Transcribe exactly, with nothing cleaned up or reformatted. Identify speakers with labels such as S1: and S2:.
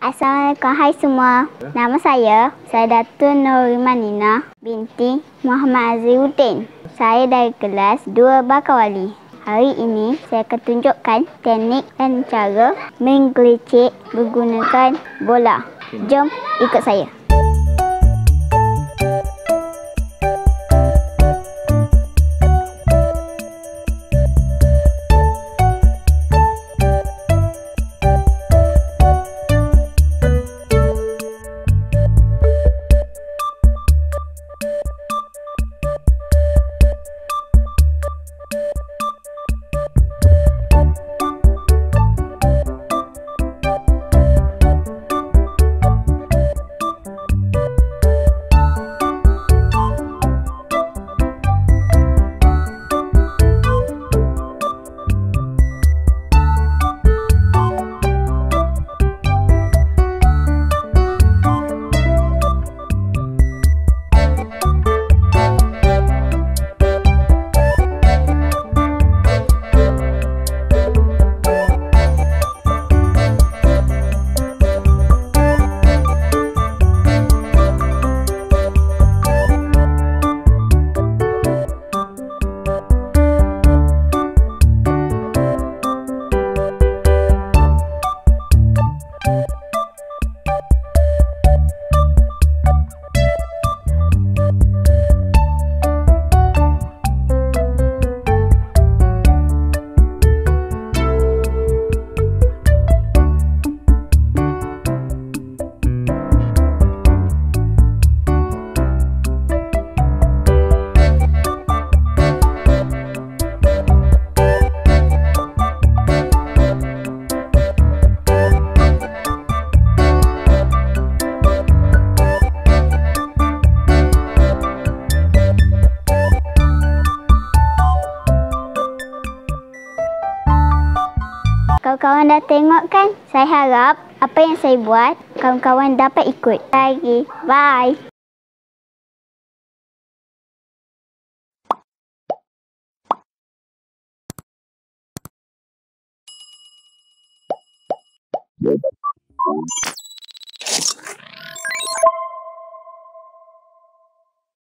S1: Assalamualaikum, hai semua. Nama saya, saya Datuk Nuriman Nina binti Muhammad Azriuddin. Saya dari kelas dua Bakawali. Hari ini saya akan tunjukkan teknik dan cara menggelecek menggunakan bola. Jom ikut saya. Kawan-kawan dah tengok kan? Saya harap apa yang saya buat, kawan-kawan dapat ikut. Lagi. Bye.